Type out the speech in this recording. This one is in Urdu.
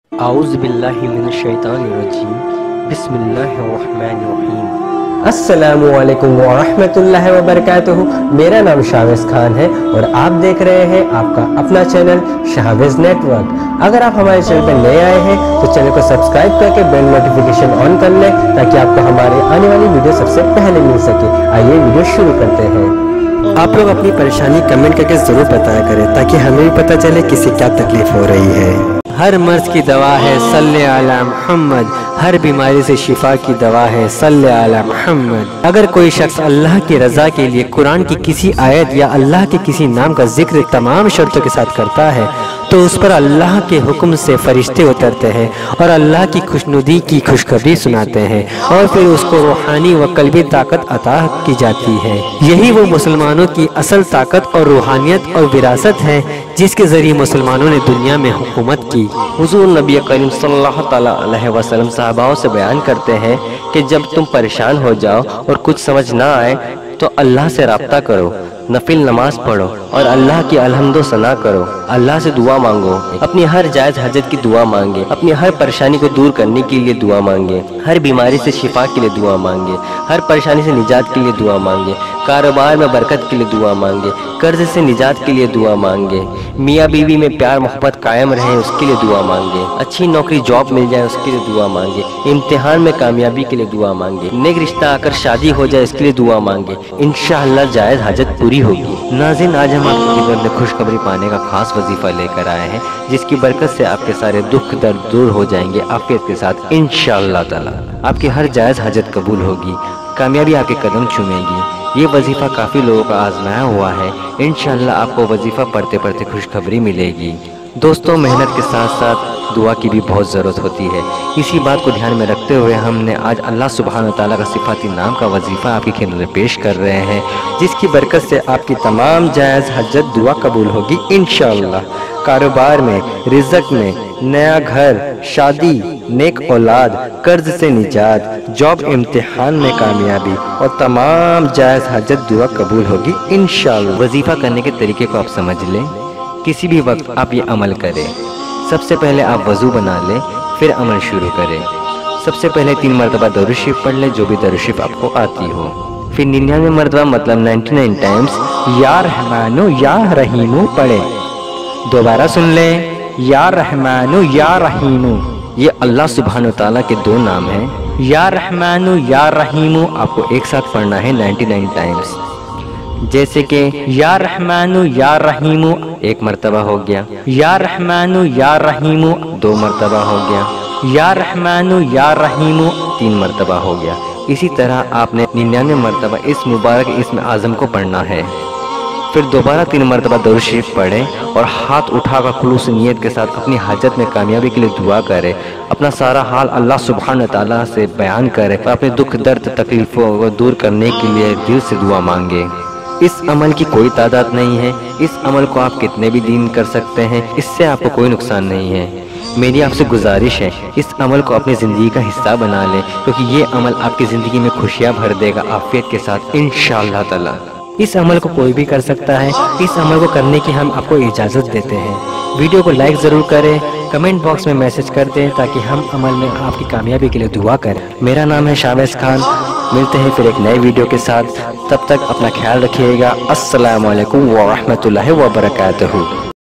اعوذ باللہ من الشیطان الرجیم بسم اللہ الرحمن الرحیم۔ السلام علیکم ورحمۃ اللہ وبرکاتہ۔ میرا نام شاویز خان ہے اور آپ دیکھ رہے ہیں آپ کا اپنا چینل شاویز نیٹ ورک۔ اگر آپ ہمارے چینل پر نئے آئے ہیں تو چینل کو سبسکرائب کر کے بیل نوٹیفیکیشن آن کر لیں تاکہ آپ کو ہمارے آنے والی ویڈیو سب سے پہلے مل سکے۔ آئیے ویڈیو شروع کرتے ہیں۔ آپ لوگ اپنی پریشانی کمنٹ کر کے ضرور بتایا کریں تاکہ ہمیں بھی پتہ چلے کسی کیا تکلیف ہو رہی ہے۔ ہر مرض کی دوا ہے صلی علی محمد، ہر بیماری سے شفا کی دوا ہے صلی علی محمد۔ اگر کوئی شخص اللہ کی رضا کے لیے قرآن کی کسی آیت یا اللہ کے کسی نام کا ذکر تمام شرطوں کے ساتھ کرتا ہے تو اس پر اللہ کے حکم سے فرشتے اترتے ہیں اور اللہ کی خوشنودی کی خوشخبری سناتے ہیں اور پھر اس کو روحانی و قلبی طاقت عطا کی جاتی ہے۔ یہی وہ مسلمانوں کی اصل طاقت اور روحانیت اور وراثت ہے جس کے ذریعے مسلمانوں نے دنیا میں حکومت کی۔ حضور نبی کریم صلی اللہ تعالیٰ علیہ وسلم صحاباؤں سے بیان کرتے ہیں کہ جب تم پریشان ہو جاؤ اور کچھ سمجھ نہ آئے تو اللہ سے رابطہ کرو، نفل نماز پڑھو اور اللہ کی الحمد و ثنا کرو، اللہ سے دعا مانگو، اپنی ہر جائز حاجت کی دعا مانگے، اپنی ہر پریشانی کو دور کرنے کے لیے دعا مانگے، ہر بیماری سے شفا کے لیے دعا مانگے، ہر پریشانی سے نجات کے لیے دعا مانگے، کاروبار میں برکت کے لیے دعا مانگے، قرض سے نجات کے لیے دعا مانگے، میاں بیوی میں پیار محبت قائم رہے اس کے لیے دعا مانگے، اچھی نوکری جاب مل جائے اس کے لیے دعا مانگے، امتحان میں کامیابی کے لیے دعا مانگے، نیک رشتہ آ کر شادی ہو جائے اس کے لیے دعا مانگے، انشاءاللہ جائز حاجت پوری ہوگی۔ ناظرین، آج ہم آپ کی خدمت میں خوشخبری پانے کا خاص وظیفہ لے کر آئے ہیں جس کی برکت سے آپ کے سارے دکھ درد دور ہو جائیں گے عافیت کے ساتھ انشاءاللہ تعالی۔ آپ کی ہر جائز حاجت قبول ہوگی، کامیابی آپ کے قدم چومے گی۔ یہ وظیفہ کافی لوگوں کا آزمایا ہوا ہے، انشاءاللہ آپ کو وظیفہ پڑھتے پڑھتے خوشخبری ملے گی۔ دوستوں، محنت کے ساتھ ساتھ دعا کی بھی بہت ضرورت ہوتی ہے۔ اسی بات کو دھیان میں رکھتے ہوئے ہم نے آج اللہ سبحانہ وتعالیٰ کا صفاتی نام کا وظیفہ آپ کی خدمت میں پیش کر رہے ہیں جس کی برکت سے آپ کی تمام جائز حاجت دعا قبول ہوگی انشاءاللہ۔ کاروبار میں، رزق میں، نیا گھر، شادی، نیک اولاد، قرض سے نجات، جاب امتحان میں کامیابی اور تمام جائز حاجت دعا قبول ہوگی انشاءاللہ۔ وظیفہ کرنے کے طریقے کو آپ سمجھ لیں۔ کسی بھی وقت آپ یہ عمل کریں۔ سب سے پہلے آپ وضو بنا لیں، پھر عمل شروع کریں۔ سب سے پہلے 3 مرتبہ درود شریف پڑھ لیں، جو بھی درود شریف آپ کو آتی ہو۔ پھر 99 مرتبہ مطلب 99 ٹائمز یا رحمانو یا رحیمو پڑھیں۔ دوبارہ سن لیں، یا رحمانو یا رحیمو۔ یہ اللہ سبحانہ وتعالیٰ کے 2 نام ہیں۔ یا رحمانو یا رحیمو آپ کو ایک ساتھ پڑھنا ہے 99 ٹائمز۔ جیسے کہ یا رحمانو یا رحیمو 1 مرتبہ ہو گیا، یا رحمانو یا رحیمو 2 مرتبہ ہو گیا، یا رحمانو یا رحیمو 3 مرتبہ ہو گیا۔ اسی طرح آپ نے 99 مرتبہ اس مبارک اسم اعظم کو پڑھنا ہے۔ پھر دوبارہ 3 مرتبہ درود شریف پڑھیں اور ہاتھ اٹھا کر خلوص نیت کے ساتھ اپنی حاجت میں کامیابی کے لیے دعا کریں۔ اپنا سارا حال اللہ سبحانہ تعالیٰ سے بیان کریں اور اپنے دکھ درد تکلیفوں کو دور کرنے کے لیے دل سے دعا مانگیں۔ اس عمل کی کوئی تعداد نہیں ہے، اس عمل کو آپ کتنے بھی دن کر سکتے ہیں، اس سے آپ کو کوئی نقصان نہیں ہے۔ میری آپ سے گزارش ہے اس عمل کو اپنی زندگی کا حصہ بنا لیں کیونکہ یہ عمل آپ کی زندگی میں خوشیاں بھر دے گا عافیت کے ساتھ انشاءاللہ تعالی۔ اس عمل کو کوئی بھی کر سکتا ہے، اس عمل کو کرنے کی ہم آپ کو اجازت دیتے ہیں۔ ویڈیو کو لائک ضرور کریں، کمنٹ باکس میں میسج کر دیں تاکہ ہم عمل میں آپ کی کامیابی کے لیے دعا کریں۔ میرا نام ہے شاویز خان، ملتے ہیں پھر ایک نئے ویڈیو کے ساتھ، تب تک اپنا خیال رکھیے گا۔ السلام علیکم ورحمۃ اللہ وبرکاتہ۔